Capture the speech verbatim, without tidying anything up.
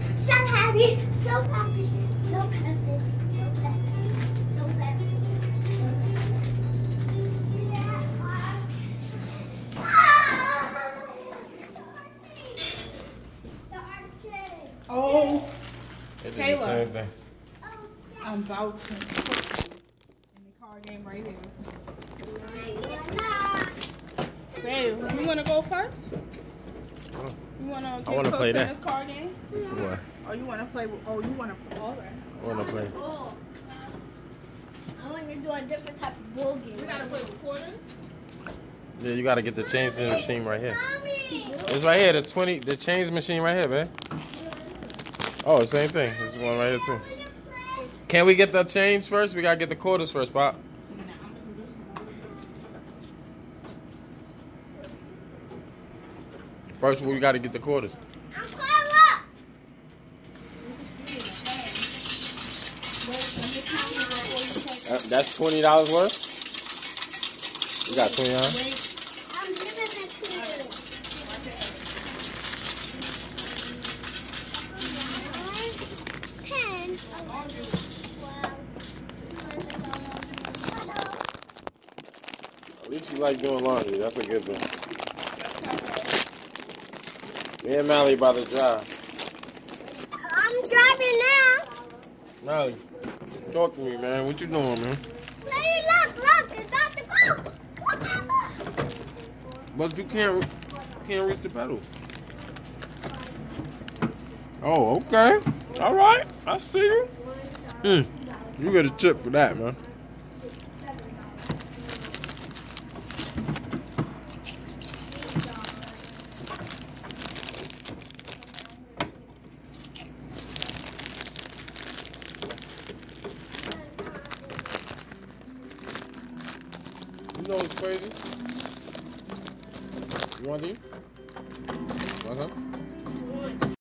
So happy, so happy, so happy, so happy, so happy. Oh, They did the Kayla. same thing. I'm about to put in the card game right here. Babe, you wanna go first? You wanna I wanna play that. this card game? What? Or you wanna play? Oh, you wanna play? All right. I wanna play. Oh. I want to do a different type of ball game. We gotta play with quarters. Yeah, you gotta get the change machine right here. Mommy. It's right here, the twenty, the change machine right here, man. Oh, same thing. There's one right here too. Can we get the change first? We gotta get the quarters first, Pop. First, we gotta get the quarters. I'm Carla. Uh, that's twenty dollars worth. You got twenty dollars. I'm giving it to you. Ten. At least you like doing laundry. That's a good thing. Me and Mally about to drive. I'm driving now. Mally, talk to me, man. What you doing, man? Hey, look, look, it's about to go. What happened? But you can't, can't reach the pedal. Oh, okay. All right. I see you. Hmm. You get a tip for that, man. You know what's crazy? You want these? Want some?